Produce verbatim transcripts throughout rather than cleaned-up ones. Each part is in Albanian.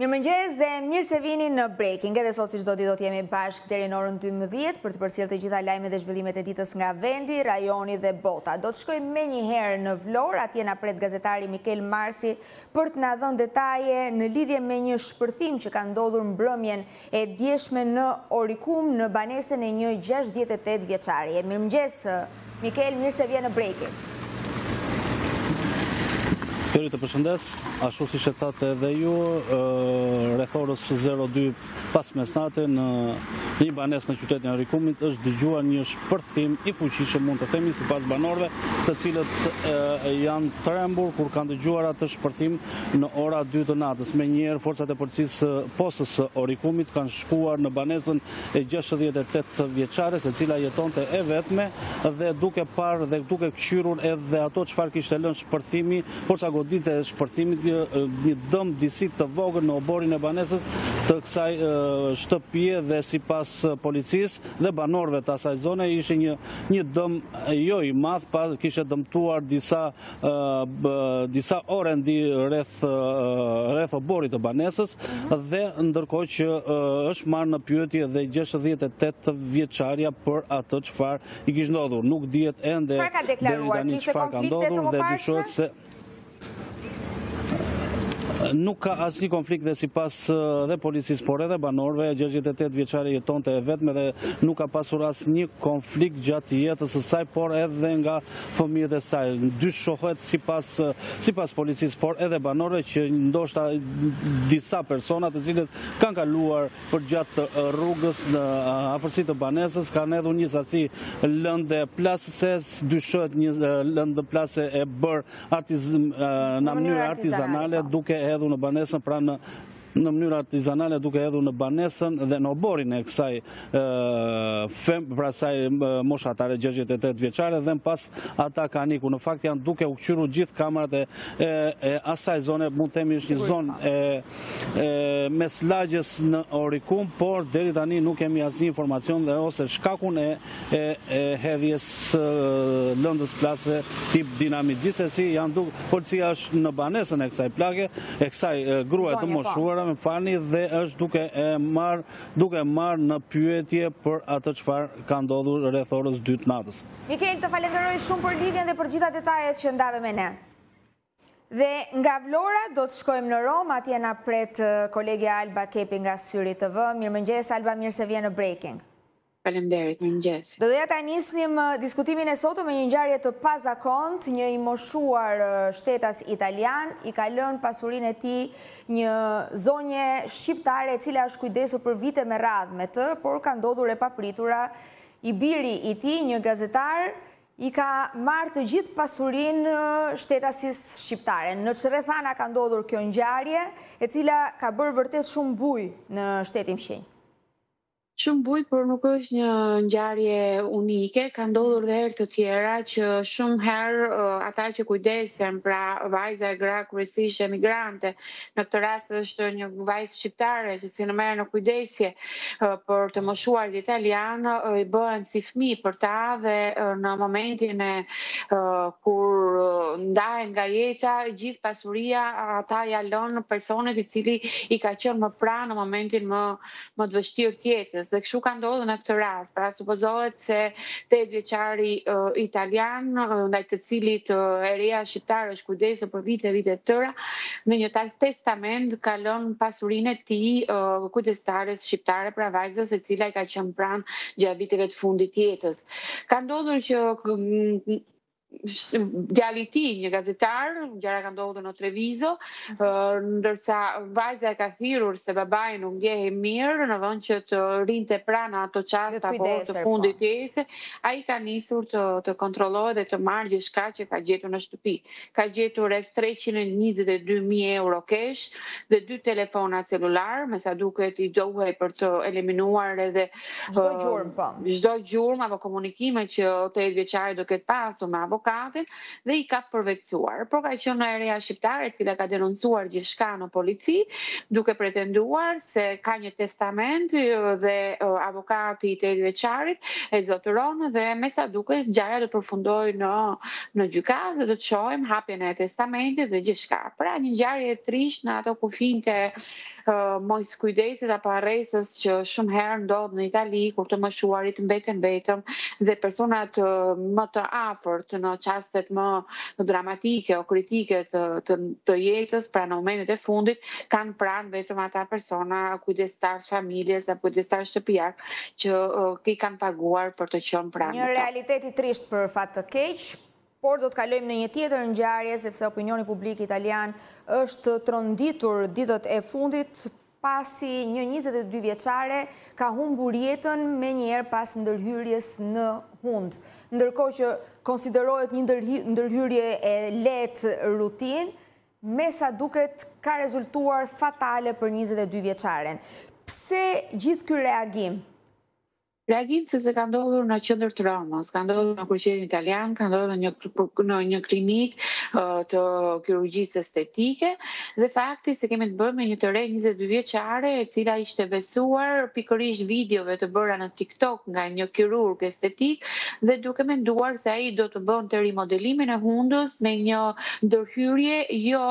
Mirëmëngjes dhe mirë se vini në Breaking. Edhe sot si çdo ditë do të jemi bashkë deri në orën dymbëdhjetë për të përcjellë të gjitha lajmet dhe zhvillimet e ditës nga vendi, rajoni dhe bota. Do të shkojmë menjëherë në Vlorë, atje na pret gazetari Mikel Marsi për të na dhënë detaje në lidhje me një shpërthim që ka ndodhur mbrëmjen e djeshme në Orikum në banesën e një gjashtëdhjetë e tetë vjeçarie. Mirëmëngjes Mikel, mirë se vjen në Breaking. Këri të përshëndes, ashtu si që thatë edhe ju, rreth orës zero dy pas mesnate në një banesë në qytetin e Orikumit është dëgjuar një shpërthim i fuqishëm, mund të themi, sipas banorëve, të cilët janë trembur kur kanë dëgjuar atë shpërthim në ora dy të natës. Menjëherë forcat e policisë posës së Orikumit kanë shkuar në banesën e gjashtëdhjetë e tetë vjeçares, e cila jetonte e vetme dhe duke parë dhe duke këshyrur edhe ato çfarë kishte lënë shpërthimi, forca goditje e shpërthimit një dëm disi të vogël në oborin e banesës të kësaj shtëpie dhe sipas policisë dhe banorëve të asaj zone ishte një një dëm jo i madh, pa kishte dëmtuar disa disa orendi rreth rreth oborit të banesës dhe ndërkohë që është marrë në pyetje dhe gjashtëdhjetë e tetë vjeçaria për atë çfarë i kishte ndodhur. Nuk dihet ende çfarë ka deklaruar, kishte konflikte të mëparshme? Nuk ka asnjë konflikt dhe sipas dhe policisë, por edhe banorëve, gjashtëdhjetë e tetë vjeçare jetonte e vetme dhe nuk ka pasur asnjë konflikt gjatë jetës së saj, por edhe nga fëmijët e saj. Dyshohet sipas sipas policisë, por edhe banorëve që ndoshta disa persona të cilët kanë kaluar përgjatë rrugës në afërsi të banesës kanë hedhur një sasi lëndë plasëses, dyshohet një lëndë plase e bërë artiz, në mënyrë artizanale, duke hedhur në banesën, pra në në mënyrë artizanale duke hedhur në banesën dhe në oborin e kësaj fem, pra saj moshatare gjashtëdhjetë e tetë vjeçare dhe në pas ata kanë ikur. Në fakt janë duke u kthyer gjithë kamerat e, e, e asaj zone, mund të themi është një zonë e, e mes lagjes në Orikum, por deri tani nuk kemi asnjë informacion dhe ose shkakun e, e, e hedhjes lëndës plase tip dinamit. Gjithsesi janë duke, policia është në banesën e kësaj plage, e kësaj gruaje të moshuara, me falni, dhe është duke e marr duke marr në pyetje për atë çfarë ka ndodhur rreth orës dy të natës. Mikel, të falenderoj shumë për lidhjen dhe për gjitha detajet që ndave me ne. Dhe nga Vlora do të shkojmë në Rom, atje na pret kolegja Alba Kepi nga Syri T V. Mirëmëngjes Alba, mirë se vjen në Breaking. Faleminderit, mirëmëngjes. Do doja ta nisnim diskutimin e sotëm me një ngjarje të pazakont. Një i moshuar shtetas italian i ka lënë pasurinë e tij një zonje shqiptare e cila është kujdesur për vite me radhë me të, por ka ndodhur e papritura. I biri i tij, një gazetar, i ka marrë të gjithë pasurinë shtetasis shqiptare. Në Çrrethana ka ndodhur kjo ngjarje, e cila ka bërë vërtet shumë bujë në shtetin fqinj. Shumë bujë, por nuk është një ngjarje unike, ka ndodhur dhe herë të tjera që shumë herë ata që kujdesen, pra vajza e gra kryesisht emigrante, në këtë rast është një vajzë shqiptare që si në merr në kujdesje për të moshuarit italian, i bëhen si fëmijë për ta dhe në momentin e kur ndahen nga jeta, gjithë pasuria ata ja lënë personit i cili i ka qenë më pranë në momentin më më të vështirë të jetës. Dhe kështu ka ndodhur në këtë rast. Pra supozohet se tetë vjeçari uh, italian, uh, ndaj të cilit uh, eria shqiptare është kujdesur për vite vite të tëra, në një testament ka lënë pasurinë e tij uh, kujdestares shqiptare, pra vajzës e cila i ka qenë pranë gjatë viteve të fundit të jetës. Ka ndodhur që uh, djali i tij, një gazetar, gjëra ka ndodhur në Treviso, ndërsa vajza e ka thirrur se babai nuk ndjehej mirë, në vend që të rinte pranë ato çast apo të fundit të jetës, ai ka nisur të të kontrollohet dhe të marrë gjithçka që ka gjetur në shtëpi. Ka gjetur rreth treqind e njëzet e dy mijë euro kesh dhe dy telefona celular, me sa duket i duhej për të eliminuar edhe çdo gjurmë, po. Çdo gjurmë apo komunikime që tetë vjeçari do ketë pasur me avokatin dhe i ka përvetësuar. Por ka qenë në eria shqiptare e cila ka denoncuar gjithçka në polici, duke pretenduar se ka një testament dhe avokati i tetë vjeçarit e zotëron dhe me sa duket ngjarja do të përfundojë në në gjykatë dhe do të shohim hapjen e testamentit dhe gjithçka. Pra një ngjarje e trisht në ato kufijtë mos kujdesit apo arresës që shumë herë ndodh në Itali, kur të moshuarit mbeten vetëm dhe personat më të afërt në çastet më dramatike o kritike të, të, të jetës, pra në momentet e fundit, kanë pranë vetëm ata persona kujdestar familjes apo kujdestar shtëpiak që i kanë paguar për të qenë pranë. Një realitet i trisht për fat të keq. Por do të kalojmë në një tjetër ngjarje, sepse opinioni publik italian është tronditur ditët e fundit pasi një njëzet e dy vjeçare ka humbur jetën me njerë pas ndërhyrjes në hund. Ndërkohë që konsiderohet një ndërhyrje e lehtë rutin, me sa duket ka rezultuar fatale për njëzet e dy vjeçaren. Pse gjithë ky reagim? Reagim sepse ka ndodhur në qendër të Romës, ka ndodhur në kryeqytetin italian, ka ndodhur në një, në një klinik të kirurgjisë estetike dhe fakti se kemi të bëjmë me një të re njëzet e dy vjeçare e cila ishte besuar pikërisht videove të bëra në TikTok nga një kirurg estetik dhe duke menduar se ai do të bënte rimodelimin e hundës me një ndërhyrje jo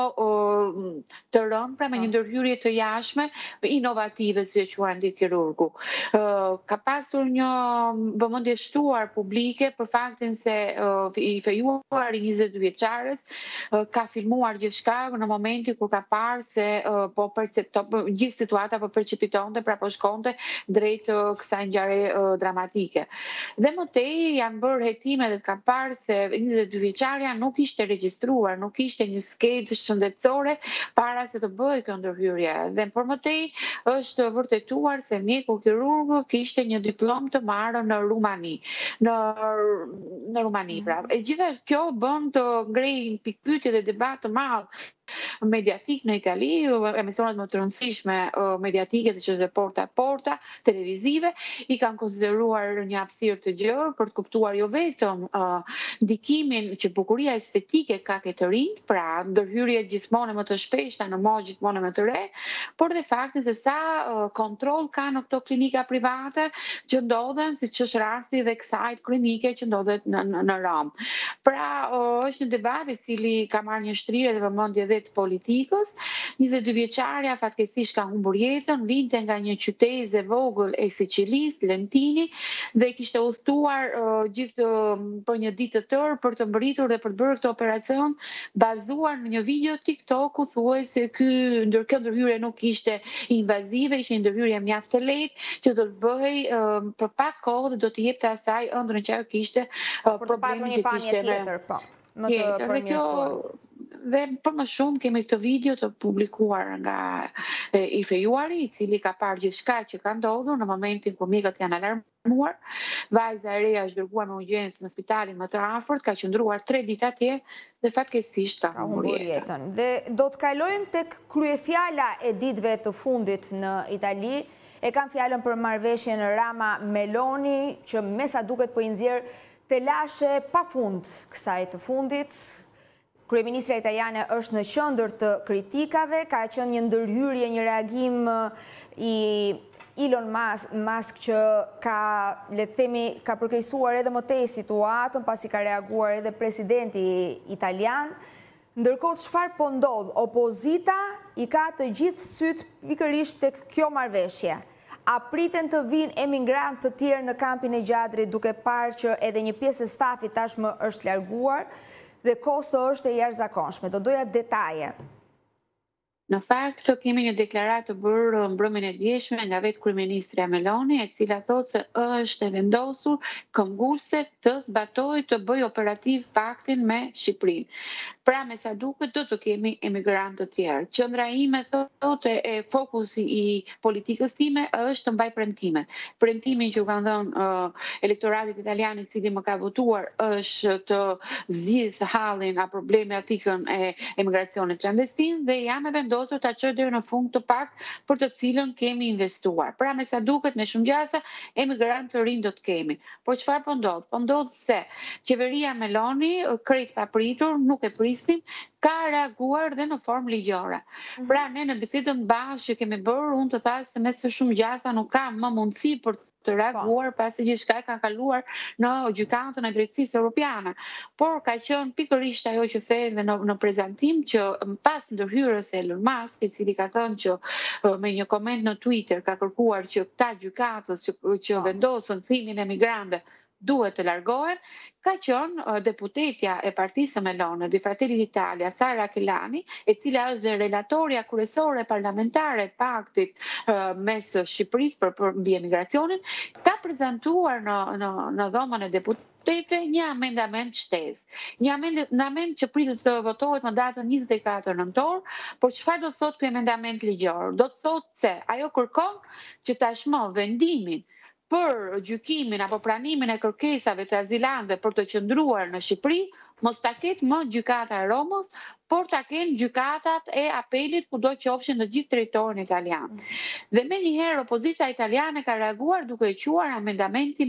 të rënd, pra me një ndërhyrje të jashtme, inovative, si e quajnë kirurgu. Ka pasur një vëmendje shtuar publike për faktin se uh, i fejuar i njëzet e dy vjeçares uh, ka filmuar gjithçka në momentin kur ka parë se uh, po percepto gjithë situata po percepitonte, pra po shkonte drejt uh, kësaj ngjarje uh, dramatike. Dhe më tej janë bërë hetime dhe ka parë se njëzet e dy vjeçaria nuk ishte regjistruar, nuk ishte një skedë shëndetësore para se të bëjë kjo ndërhyrje. Dhe për më tej është vërtetuar se mjeku kirurg kishte një diplomë të marrë në Rumani. Në, në Rumani, pra. E gjithashtu kjo bën të ngrej pikpyetje dhe debat të madh mediatik në Itali, emisionet më të rëndësishme mediatike, siç është Porta a Porta, televizive, i kanë konsideruar një hapësirë të gjerë për të kuptuar jo vetëm uh, ndikimin që bukuria estetike ka ke të rinj, pra ndërhyrje gjithmonë më të shpeshta në moshë gjithmonë më të re, por dhe faktin se sa uh, kontroll ka në këto klinika private që ndodhen, siç është rasti dhe kësaj klinike që ndodhet në, në, në Rom. Pra uh, është një debat i cili ka marrë një shtrirje dhe vëmendje të politikës. njëzet e dy vjeçaria fatkeqësisht ka humbur jetën, vinte nga një qytet e vogël e Sicilisë, Lentini, dhe kishte udhëtuar uh, gjithë uh, për një ditë të tërë për të mbërritur dhe për të bërë këtë operacion bazuar në një video TikTok ku thuaj se ky ndërkë ndërhyrje nuk ishte invazive, ishte një ndërhyrje mjaft e lehtë që do të bëhej uh, për pak kohë dhe do të jepte asaj ëndrrën që ajo kishte uh, problemin që kishte tjetër, po. Më të përmirësuar. Dhe për më shumë kemi këtë video të publikuar nga e, i fejuari, i cili ka parë gjithçka që ka ndodhur në momentin kur mjekët janë alarmuar. Vajza e reja është dërguar me urgjencë në spitalin më të afërt, ka qëndruar tre ditë atje dhe fatkeqësisht ka humbur jetën. Dhe do të kalojmë tek kryefjala e ditëve të fundit në Itali. E kam fjalën për marrëveshjen Rama Meloni, që me sa duket po i nxjerr të lashe pa fund kësaj të fundit. Kryeministra italiane është në qendër të kritikave, ka qenë një ndërhyrje, një reagim i Elon Musk që ka, le të themi, ka përkeqësuar edhe më tej situatën pasi ka reaguar edhe presidenti italian. Ndërkohë çfarë po ndodh? Opozita i ka të gjithë syt pikërisht tek kjo marrëveshje. A priten të vinë emigrantë të tjerë në kampin e Gjadrit duke parë që edhe një pjesë e stafit tashmë është larguar dhe kosto është e jashtëzakonshme? Do doja detaje. Në fakt, kemi një deklaratë të bërë mbrëmjen e djeshme nga vetë kryeministra Meloni, e cila thotë se është e vendosur këmbgulse të zbatojë të bëjë operativ paktin me Shqipërinë. Pra me sa duket do të kemi emigrantë të tjerë. Qendra ime thotë e fokusi i politikës time është të mbaj premtimet. Premtimin që u kanë dhënë uh, elektoratit italian i cili më ka votuar është të zgjidh hallin a problematikën e emigracionit clandestin dhe jam e vendosur ta çoj deri në fund të pak për të cilën kemi investuar. Pra me sa duket me shumë gjasa emigrantë të rinj do të kemi. Por çfarë po ndodh? Po ndodh se qeveria Meloni krejt papritur, nuk e prisim, ka reaguar dhe në formë ligjore. Pra ne në bisedën bashkë që kemi bërë, unë të thasë se me së shumë gjasa nuk kam më mundësi për të reaguar pasi gjithçka ka kaluar në gjykatën e drejtësisë europiane. Por ka qenë pikërisht ajo që thënë në, në prezantim që pas ndërhyrjes së Elon Musk, i cili ka thënë që me një koment në Twitter ka kërkuar që këta gjykatës që, që vendosën kthimin e migrantëve duhet të largohen, ka qenë deputetja e Partisë Melone di Fratelli d'Italia, Sara Kelani, e cila është relatoria kryesore parlamentare e paktit uh, mes Shqipërisë për, për mbi emigracionin, ka prezantuar në, në, në dhomën e deputetëve një amendament shtesë. Një amendament që pritet të votohet më datën njëzet e katër nëntor, por çfarë do të thotë ky amendament ligjor? Do të thotë se ajo kërkon që tashmë vendimin për gjykimin apo pranimin e kërkesave të azilantëve për të qëndruar në Shqipëri, mos ta ketë më gjykata e Romës, por ta kenë gjykatat e apelit kudo qofshin në gjithë territorin italian. Dhe menjëherë opozita italiane ka reaguar duke e quar amendamenti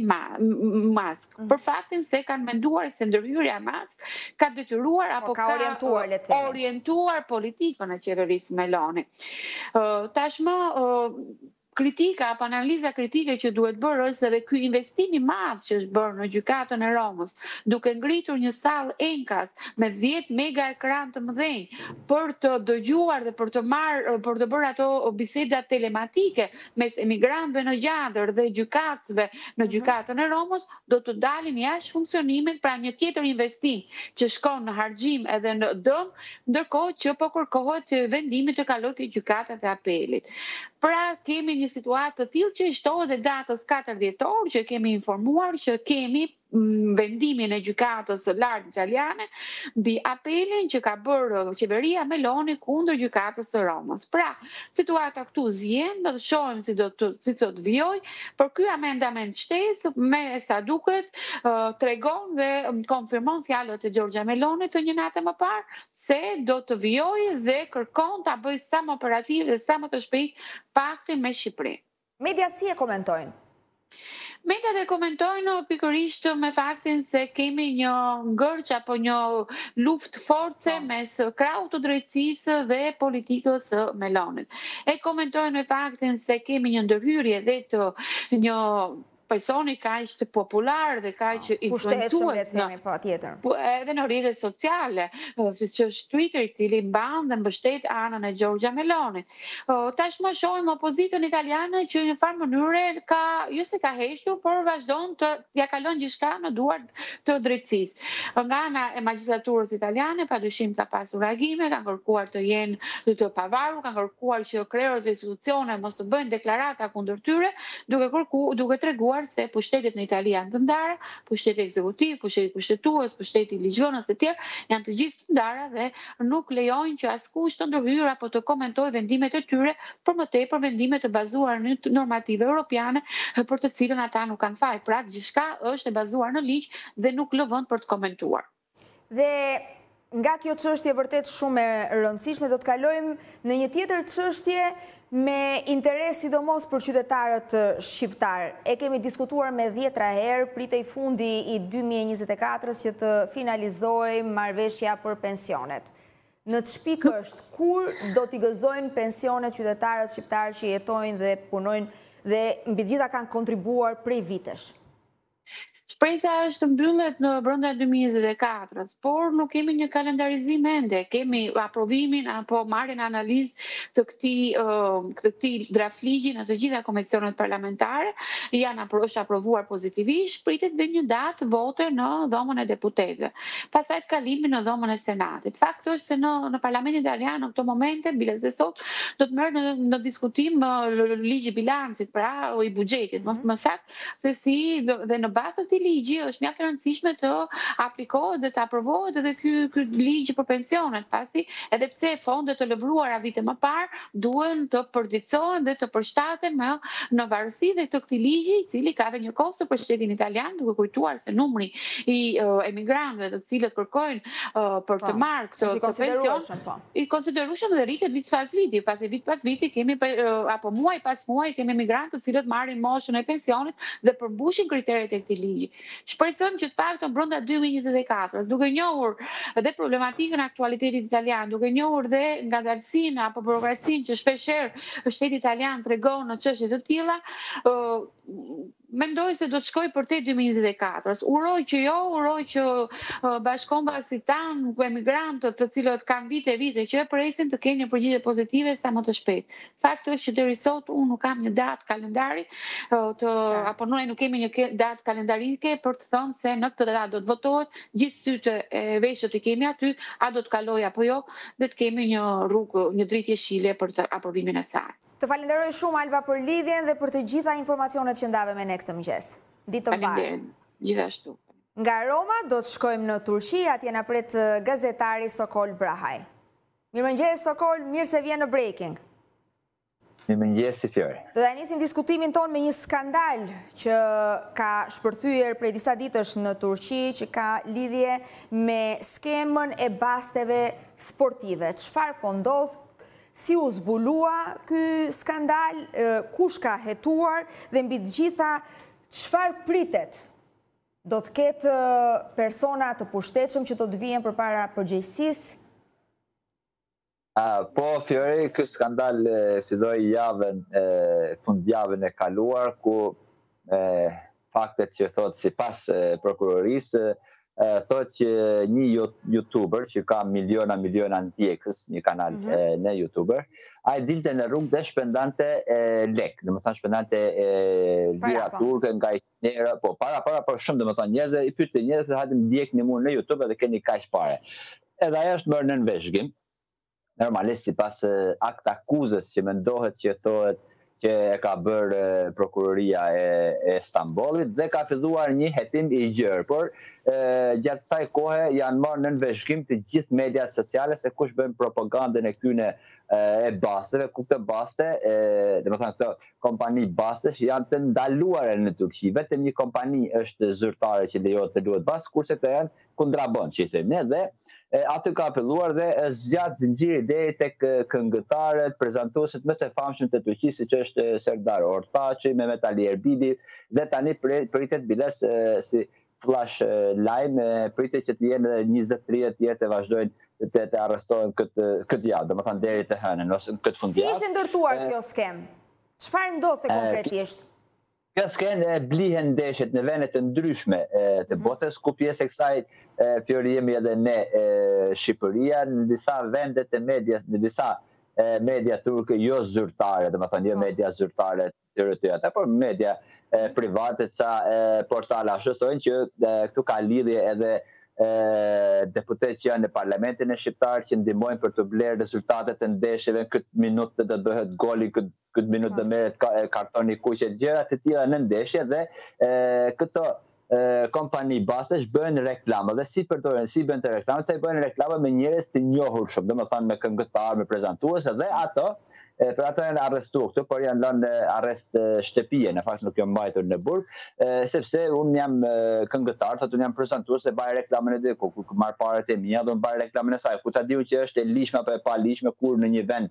Musk, për faktin se kanë menduar se ndërhyrja e Musk ka detyruar apo ka orientuar, le të themi, orientuar politikën e qeverisë Meloni. Uh, tashmë uh, kritika apo analiza kritike që duhet bërë është edhe ky investim i madh që është bërë në gjykatën e Romës, duke ngritur një sallë enkas me dhjetë mega ekran të mëdhenj për të dëgjuar dhe për të marrë për të bërë ato biseda telematike mes emigrantëve në gjandër dhe gjykatësve në gjykatën e Romës, do të dalin jashtë funksionimit, pra një tjetër investim që shkon në harxhim edhe në dëm, ndërkohë që po kërkohet vendimi të kalojë te gjykatat e apelit. Pra kemi një situatë të tillë që shtohet dhe datës katër dhjetor, që kemi informuar që kemi vendimin e gjykatës së lartë italiane mbi apelin që ka bërë qeveria Meloni kundër gjykatës së Romës. Pra, situata këtu zjen, do të shohim si do të si do të vijojë, por ky amendament shtesë me sa duket uh, tregon dhe konfirmon fjalët e Giorgia Meloni të një natë më parë se do të vijojë dhe kërkon ta bëjë sa më operativ dhe sa më të shpejt paktin me Shqipërinë. Media si e komentojnë? Mediat e komentojnë pikërisht me faktin se kemi një ngërç apo një luftë force mes krahut të drejtësisë dhe politikës së Melonit. E komentojnë me faktin se kemi një ndërhyrje dhe të një personi kaq të popular dhe kaq influencues në edhe në rrjetet sociale, siç është Twitter, i cili mban dhe mbështet anën e Giorgia Meloni. Tashmë shohim opozitën italiane që në një farë mënyre ka jo se ka hequr, por vazhdon të ja kalon gjithçka në duart të drejtësisë. Nga ana e magjistraturës italiane, padyshim ka pasur reagime, kanë kërkuar të jenë të pavarur, kanë kërkuar që krerët e institucione mos të bëjnë deklarata kundër tyre, duke kërkuar duke treguar se pushtetet në Itali janë të ndara, pushteti ekzekutiv, pushteti kushtetues, pushteti ligjvënës e tjerë, janë të gjithë të ndara dhe nuk lejojnë që askush të ndërhyrë apo të komentojë vendimet e tyre, për më tepër vendime të bazuar në normative europiane për të cilën ata nuk kanë faj. Pra, gjithçka është e bazuar në ligj dhe nuk lë vend për të komentuar. Dhe nga kjo çështje vërtet shumë e rëndësishme, do të kalojmë në një tjetër çështje me interes sidomos për qytetarët shqiptar. E kemi diskutuar me dhjetra herë, pritej fundi i dy mijë e njëzet e katër që të finalizojë marrëveshja për pensionet. Në çpik është, kur do t'i gëzojnë pensionet qytetarët shqiptar që jetojnë dhe punojnë dhe mbi gjitha kanë kontribuar prej vitesh? Shpresa është mbyllet në brenda dy mijë e njëzet e katër, por nuk kemi një kalendarizim ende. Kemi aprovimin apo marrjen analizë të këtij uh, të këtij draft ligji në të gjitha komisionet parlamentare, janë është aprovuar pozitivisht, pritet dhe një datë vote në dhomën e deputetëve. Pastaj të kalimi në dhomën e Senatit. Fakti është se në në Parlamentin italian në këto momente, biles dhe sot, do të merret në, në diskutim uh, ligji bilancit, pra o i buxhetit, më, më saktë se si dhe në bazë të ligji është mjaft e rëndësishme të aplikohet dhe të aprovohet edhe ky ky ligj për pensionet, pasi edhe pse fondet të lëvruara vite më parë duhen të përditësohen dhe të përshtaten me në varësi dhe të këtij ligji, i cili ka dhe një kosto për shtetin italian, duke kujtuar se numri i uh, emigrantëve të cilët kërkojnë uh, për të marrë këtë pension i konsiderueshëm dhe rritet vit pas viti, pasi vit pas viti kemi uh, apo muaj pas muaj kemi emigrantë të cilët marrin moshën e pensionit dhe përmbushin kriteret e këtij ligji. Shpresojmë që të paktën brenda dy mijë e njëzet e katër, duke njohur dhe problematikën e aktualitetit italian, duke njohur dhe ngadalësinë apo burokracinë që shpeshherë shteti italian tregon në çështje të tilla, mendoj se do të shkoj për te dy mijë njëzet e katër. Uroj që jo, uroj që uh, bashkombasit tanë, emigrantët të cilët kanë vite e vite që presin të kenë një përgjigje pozitive sa më të shpejt. Fakti është që deri sot unë nuk kam një datë kalendari, uh, të, apo ne nuk kemi një datë kalendarike për të thënë se në këtë datë do të votohet, gjithë sytë e veshët i kemi aty, a do të kaloj apo jo, dhe të kemi një rrugë, një dritë jeshile për të aprovimin e saj. Të falenderoj shumë, Alba, për lidhjen dhe për të gjitha informacionet që ndave me ne këtë mëngjes. Ditë të mbarë. Gjithashtu. Nga Roma do të shkojmë në Turqi, atje na pret gazetari Sokol Brahaj. Mirë mëngjes, Sokol, mirë se vjen në Breaking. Mirë mëngjes, si Fjori. Do të nisim diskutimin ton me një skandal që ka shpërthyer prej disa ditësh në Turqi, që ka lidhje me skemën e basteve sportive. Çfarë po ndodh? Si u zbulua ky skandal, kush ka hetuar dhe mbi të gjitha çfarë pritet? Do të ketë persona të pushtetshëm që do të vijen përpara përgjegjësisë? Po, Fjori, ky skandal filloi javën, fundjavën e kaluar, ku faktet që thotë sipas prokurorisë, thot që një youtuber që ka miliona miliona ndjekës, një kanal mm -hmm. në youtuber, ai dilte në rrugë dhe shpendante lek, dhe më thënë shpendante lira turke nga ishtinera, po para para për shumë dhe më thënë njerëz dhe i pyte njerëz dhe hajde ndjekni mu në YouTube dhe keni kaq pare. Edhe ajo është bërë në nënveshgim, normalisht sipas akt akuzës që mendohet që thohet që e ka bërë prokuroria e, e Stambollit dhe ka filluar një hetim i gjerë, por e, gjatë saj kohe janë marrë në nënveshkim të gjithë mediat sociale se kush bën propagandën e këtyne e basteve, ku këtë baste, dhe më thënë këto kompani bastesh janë të ndaluare në Turqi. Vetëm një kompani është zyrtare që lejohet të luhet bastë, kurse këto janë kundraband që i thënë ne, dhe aty ka apelluar dhe zgjat zinxhiri deri tek këngëtarët, prezantuesit më të famshëm të Turqisë, siç është Serdar Ortaçi, Mehmet Ali Erbili, dhe tani pritet biles si flash lajm, pritet që të jenë edhe njëzet tridhjet tjerë të vazhdojnë të të arrestohen këtë këtë javë, domethënë deri të hënën ose këtë fundjavë. Si ishte ndërtuar kjo skem? Çfarë ndodhte konkretisht? Kjo skenë blihen ndeshjet në vende të ndryshme të botës, ku pjesë e kësaj Fjori jemi edhe ne Shqipëria, në disa vende të medias, në disa media turke jo zyrtare, domethënë jo media zyrtare të rrethëta, por media private, ca portale ashtu thonë që këtu ka lidhje edhe deputet që janë në parlamentin e shqiptar që ndihmojnë për të blerë rezultatet e ndeshjeve, këtë minutë do bëhet goli, këtë këtë minutë dhe meret kartoni kuqe, gjëra të tilla në ndeshje dhe këto kompani basesh bëjnë reklama dhe si përdoren, si bëjnë të reklama, të bëjnë reklama me njerëz të njohur shumë, domethënë me këngëtar, me prezantues dhe ato për ato janë arrestuar këtu, por janë lënë arrest shtëpie, në fakt nuk janë mbajtur në burg, sepse unë jam këngëtar, thotë unë jam prezantues dhe baj reklamën e diku, ku marr parat e mia dhe unë baj reklamën e saj. Ku ta diu që është e lishme apo e pa lishme, kur në një vend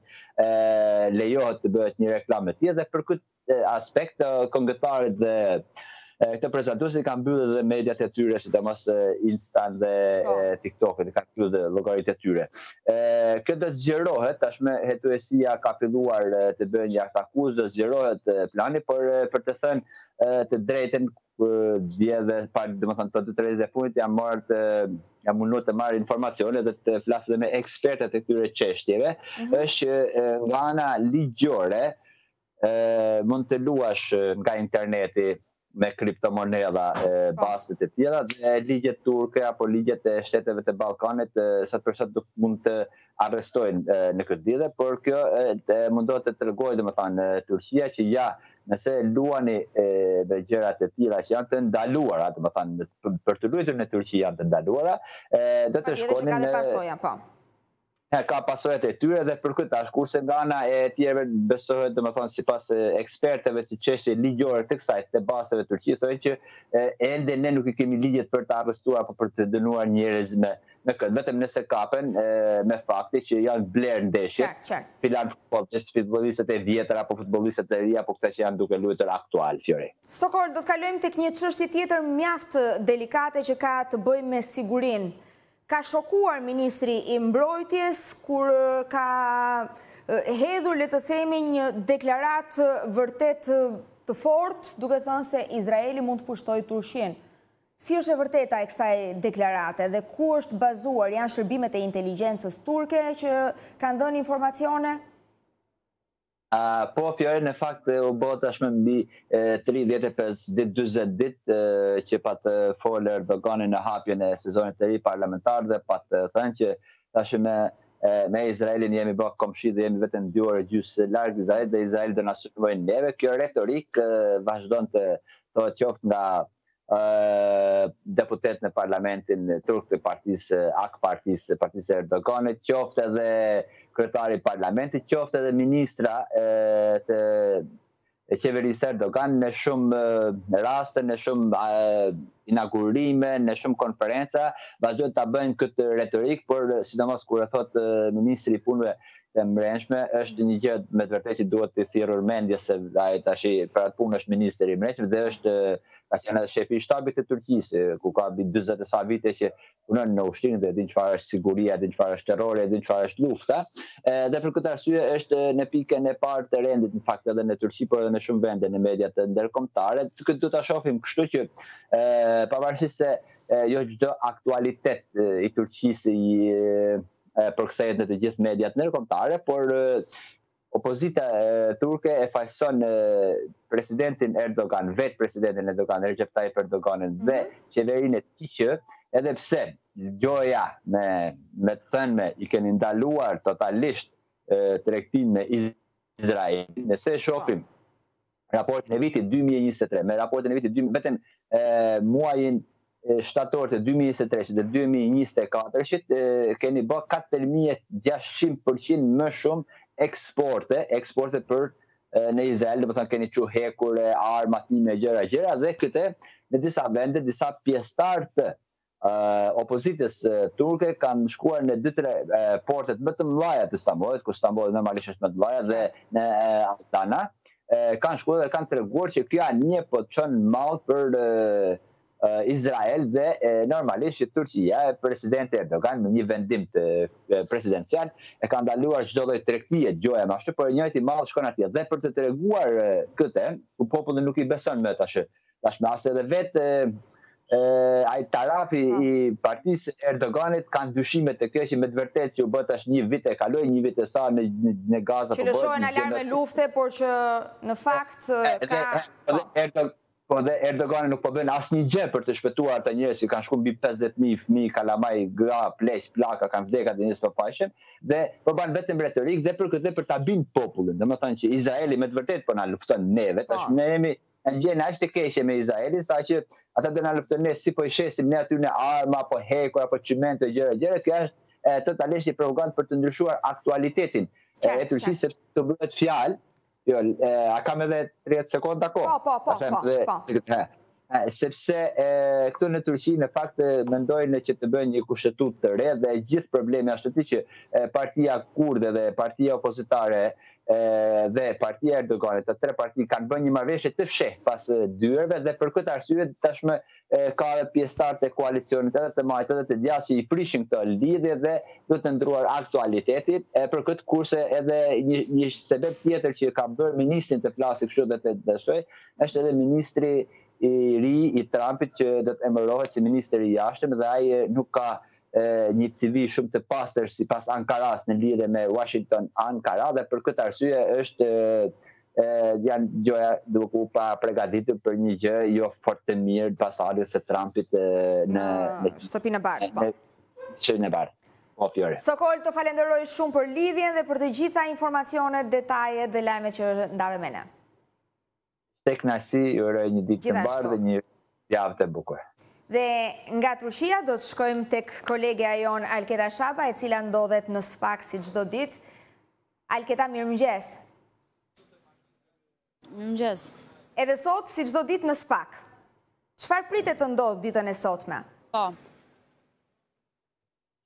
lejohet të bëhet një reklamë e tillë dhe për këtë aspekt këngëtarët dhe këtë prezantuesit kanë mbyllur dhe mediat e tyre, sidomos Insta dhe TikTok-et, kanë mbyllur dhe llogaritë e tyre. Kjo do të zgjerohet, tashmë hetuesia ka filluar të bëjë një akt akuzë, do zgjerohet plani, por për të thënë të drejtën dje dhe domethënë të tre ditë e fundit jam marrë të jam munduar të marr informacione dhe të flas edhe me ekspertët e këtyre çështjeve, është që nga ana ligjore mund të luash nga interneti me kriptomoneda baset e tjera dhe ligjet turke apo ligjet e shteteve të Ballkanit sa për sa mund të arrestojnë në këtë lidhje, por kjo mundohet të tregojë domethënë Turqia që ja, nëse luani me gjërat e tilla që janë të ndaluara, domethënë për të luajtur në Turqi janë të ndaluara, do të shkonin në pasoja, po. Ka pasojat e tyre dhe për këtë tash, kurse nga ana e tjerëve besohet, domethënë sipas ekspertëve të çështje ligjore të kësaj të basave të Turqisë, thonë që ende ne nuk i kemi ligjet për të arrestuar apo për të dënuar njerëz me në këtë, vetëm nëse kapen me fakti që janë blerë ndeshje, filan futbollistët e vjetër apo futbollistët e ri apo këta që janë duke luajtur aktual, Fjori. Sokol, do të kalojmë tek një çështje tjetër mjaft delikate që ka të bëjë me sigurinë. Ka shokuar ministri i mbrojtjes kur ka hedhur, le të themi, një deklaratë vërtet të fortë, duke thënë se Izraeli mund të pushtojë Turqinë. Si është e vërteta e kësaj deklarate dhe ku është bazuar, janë shërbimet e inteligjencës turke që kanë dhënë informacione? Uh, po, Fjore, në fakt u bë tashmë mbi tridhjetë e pesë ditë, dyzet ditë uh, që pat uh, folë Erdogani në hapjen e sezonit të ri parlamentar dhe pat uh, thënë që tashmë me, uh, me Izraelin jemi bë komshi dhe jemi vetëm dy orë gjysë larg Izrael dhe Izrael do na sulmojnë neve. Kjo retorik uh, vazhdon të thotë qoftë nga uh, deputet në parlamentin turk të partisë A K partisë partisë Erdoganit, qoftë edhe kryetari i parlamentit, qoftë edhe ministra e, të e qeverisë Erdogan në shumë e, raste, në shumë e, inaugurime, në shumë konferenca, vazhdojnë ta bëjnë këtë retorik, por sidomos kur e thot e, ministri i punëve të mbrëmshme, është një gjë me të vërtetë që duhet të thirrur mendje se ai tash për atë punë është ministri i mbrëmshëm dhe është ka qenë edhe shefi i shtabit të Turqisë, ku ka mbi dyzet e sa vite që punon në ushtrinë dhe din çfarë është siguria, din çfarë është terrori, din çfarë është lufta. Dhe për këtë arsye është në pikën e parë të rendit në fakt edhe në Turqi, por edhe në shumë vende në mediat ndërkombëtare. Këtë do ta shohim kështu që pavarësisht se jo çdo aktualitet i Turqisë i përkthehet në të gjithë mediat ndërkombëtare, por opozita turke e fajson presidentin Erdogan, vetë presidentin Erdogan, Recep Tayyip Erdoganin dhe qeverinë e tij që edhe pse gjoja me me të thënme i keni ndaluar totalisht tregtinë me Izrael. Nëse e shohim raportin e vitit dy mijë e njëzet e tre me raportin e vitit vetëm muajin shtator të dy mijë e njëzet e tre dhe dy mijë e njëzet e katër keni bë katër mijë e gjashtëqind përqind më shumë eksporte, eksporte për në Izrael, do të thënë keni çu hekur arma, time, gjëra gjëra dhe këtë në disa vende, disa pjesëtar të uh, opozitës uh, turke kanë shkuar në dy tre uh, portet më të mëdha të Stambollit, ku Stambolli normalisht është më të mëdha dhe në uh, Adana, uh, kanë shkuar dhe kanë treguar që kjo anije po çon mall për uh, Uh, Izrael dhe uh, normalisht që Turqia, presidenti Erdogan me një vendim të uh, presidencial e ka ndaluar çdo lloj tregtie, gjoja më ashtu, por e njëjti mall shkon atje dhe për të treguar uh, këtë, ku populli nuk i beson më tash. Tash me as edhe vetë uh, uh, ai tarafi i partisë Erdoganit kanë dyshime të kjo që me të vërtetë që u bë tash një vit e kaloi, një vit e sa në në, në Gaza që lëshohen alarme lufte, por që në fakt ka po dhe Erdogani nuk po bën asnjë gjë për të shpëtuar ata njerëz që kanë shkuar mbi pesëdhjetë mijë fëmijë, kalamaj, gra, pleq, plaka, kanë vdekur dhe njësë papaqëm dhe po bën vetëm retorik dhe për këtë për ta bind popullin. Domethënë që Izraeli me të vërtetë po na lufton neve, tash ne jemi në gjendje aq të keqe me Izraelin, saqë ata do na luftojnë ne si po i shesim ne aty në arma apo hekur apo çimente gjëra gjëra, kjo është totalisht një propagandë për të ndryshuar aktualitetin e Turqisë, sepse të bëhet fjalë. Jo, a kam edhe tridhjetë sekonda kohë? Po, po, po, po, po. Sepse këtu në Turqi në fakt mendojnë që të bëjnë një kushtetutë të re dhe gjithë problemi është aty që partia kurde dhe partia opozitare dhe partia Erdoganit, të tre parti kanë bërë një marrëveshje të fshehtë pas dyerve dhe për këtë arsye tashmë ka edhe pjesëtar të koalicionit edhe të majtë edhe të djathtë që i prishin këtë lidhje dhe do të ndruar aktualitetin për këtë kurse edhe një, një sebeb tjetër që ka bërë ministrin të flasë kështu dhe të dëshoj është edhe ministri i ri i Trumpit që do të emërohet si ministër i jashtëm dhe ai nuk ka e, një C V shumë të pastër sipas Ankaras në lidhje me Washington Ankara dhe për këtë arsye është e, janë gjoja duke u pa përgatitur për një gjë jo fort të mirë pas ardhjes së Trumpit e, në, në shtëpinë e bardhë. Po. Shtëpinë e bardhë. Po, Fjore. Sokol, të falenderoj shumë për lidhjen dhe për të gjitha informacionet, detajet dhe lajmet që ndave me ne. Tek nasi, ju uroj një ditë të mbarë dhe një javë të bukur. Dhe nga Turqia do të shkojmë tek kolegja jon Alketa Shaba, e cila ndodhet në Spak si çdo ditë. Alketa, mirëmëngjes. Mirëmëngjes. Edhe sot si çdo ditë në Spak. Çfarë pritet të ndodhë ditën e sotme? Po.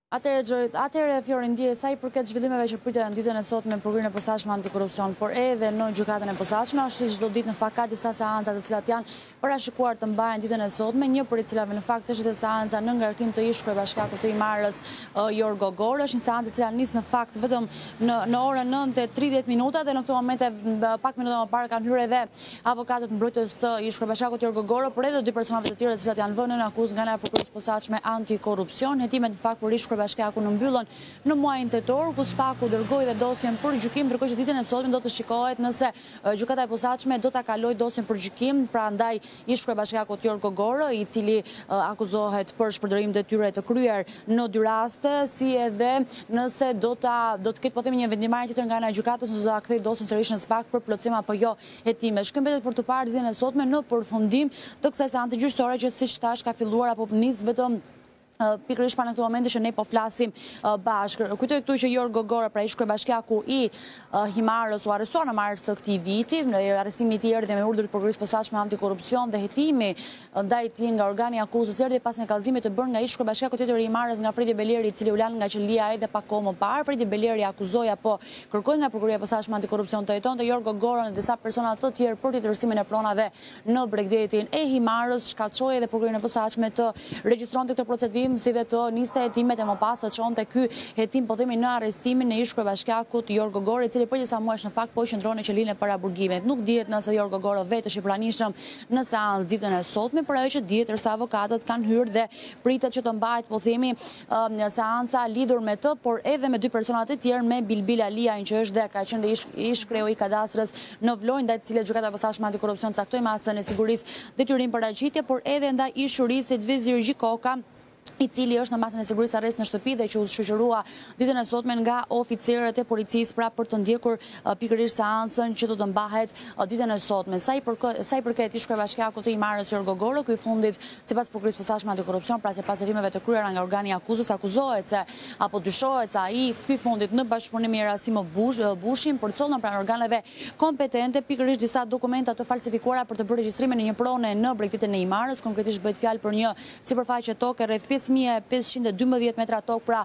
Atëherë Fiorin Ndje, sa i përket zhvillimeve që pritën ditën e sotme në prokurin e posaçme antikorrupsion, por edhe në gjykatën e posaçme, ashtu si çdo ditë në fakt ka disa seanca të cilat janë parashikuar të mbaren ditën e sotme, një për cilave në fakt është edhe seanca në ngarkim të ish kryebashkiakut të Imarës Jorgo Goro, është një seancë e cila nis në fakt vetëm në në orën nëntë e tridhjetë minuta dhe në këtë momente pak minuta më parë kanë hyrë edhe avokatët mbrojtës të ish kryebashkiakut Jorgo Goro, por edhe dy personave të tjerë të cilat janë vënë në akuzë nga ana e prokurisë posaçme antikorrupsion. Hetimet në fakt për ish Bashkiaku në mbyllën në muajin tetor, ku Spaku dërgoi dhe dosjen për gjykim, ndërkohë që ditën e sotme do të shikohet nëse gjykata e posaçme do ta kalojë dosjen për gjykim, prandaj ish kryebashkiakut Jorgo Goro, i cili akuzohet për shpërdorim detyre të kryer në dy raste, si edhe nëse do ta do të ketë po themi një vendimarrje tjetër nga ana e gjykatës, nëse do ta kthejë dosjen sërish në Spak për plotësim apo jo hetimesh. Kjo mbetet për të parë ditën e sotme në përfundim të kësaj seance gjyqësore që siç thash ka filluar apo nis vetëm pikërisht pa në këtë moment që ne po flasim bashkë. Kujtoj këtu që Jorgo Goro, pra ish kryebashkiaku i Himarës, u arrestuar në mars të këtij viti. Arrestimi i tij erdhi me urdhër të prokurisë posaçme antikorrupsion dhe hetimi ndaj tij nga organi akuzës erdhi pas një kallëzimi të bërë nga ish kryebashkiaku tjetër i Himarës, nga Fredi Beleri, i cili u lan nga qelia edhe pak kohë më parë. Fredi Beleri akuzoi apo kërkoi nga prokuria posaçme antikorrupsion të hetonte Jorgo Goro dhe disa persona të tjerë për tjetërsimin e pronave në Bregdetin e Himarës, shkatçoi edhe prokurinë e posaçme të regjistronte këtë procedim, si dhe të niste hetimet e më pas të çonte ky hetim po themi në arrestimin e ish kryebashkiakut Jorgo Goro, i cili për disa muaj në fakt po qëndron në qelinë e paraburgimit. Nuk dihet nëse Jorgo Goro vetë është i pranishëm në seancën ditën e sotme, por ajo që dihet është se avokatët kanë hyrë dhe pritet që të mbahet po themi në seanca lidhur me të, por edhe me dy persona të tjerë, me Bilbil Aliajin, që është dhe ka qenë dhe ish, ish kreu i kadastrës në Vlorë, ndaj të cilët gjykata e posaçme antikorrupsion caktoi masën e sigurisë detyrim paraqitje, por edhe ndaj ishurisë Vizir Gjikoka, i cili është në masën e sigurisë arrest në shtëpi dhe që u shoqërua ditën e sotme nga oficerët e policisë pra për të ndjekur pikërisht seancën që do të mbahet ditën e sotme. Sa i përket sa i përket ish kryebashkiakut të Imarës Jorgo Goro, ky fundit sipas prokurisë posaçme antikorrupsion, pra sipas hetimeve të kryera nga organi akuzës, akuzohet se apo dyshohet se ai ky fundit në bashkëpunim me Rasim Bushin përcollën pranë organeve kompetente pikërisht disa dokumenta të falsifikuara për të bërë regjistrimin e një prone në Bregdetin e Imarës, konkretisht bëhet fjalë për një sipërfaqe toke rreth pesë mijë e pesëqind e dymbëdhjetë metra tokë, pra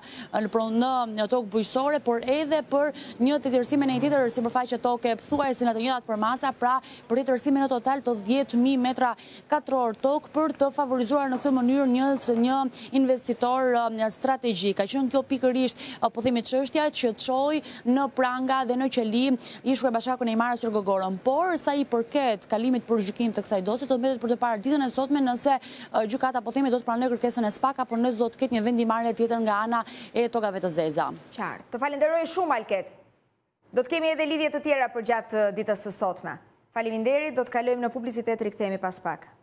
në tokë bujqësore, por edhe për një të tërësime në një tjetër sipërfaqe toke thuajse në të njëjtat për masa, pra për të tërësime në total të dhjetë mijë metra katror tokë, për të favorizuar në këtë mënyrë një një investitor strategjik. Ka qenë kjo pikërisht po themi çështja që çoi në pranga dhe në qeli ish kryebashkiakun e Imarës Jorgo Goro. Por sa i përket kalimit për gjykim të kësaj dosje, do të mbetet për të parë ditën e sotme nëse gjykata po themi do të pranojë kërkesën e Spak, por nëse do të ketë një vendimarrje tjetër nga ana e tokave të zeza. Qartë. Të falenderoj shumë, Alket. Do të kemi edhe lidhje të tjera për gjatë ditës së sotme. Faleminderit, do të kalojmë në publicitet, rikthehemi pas pak.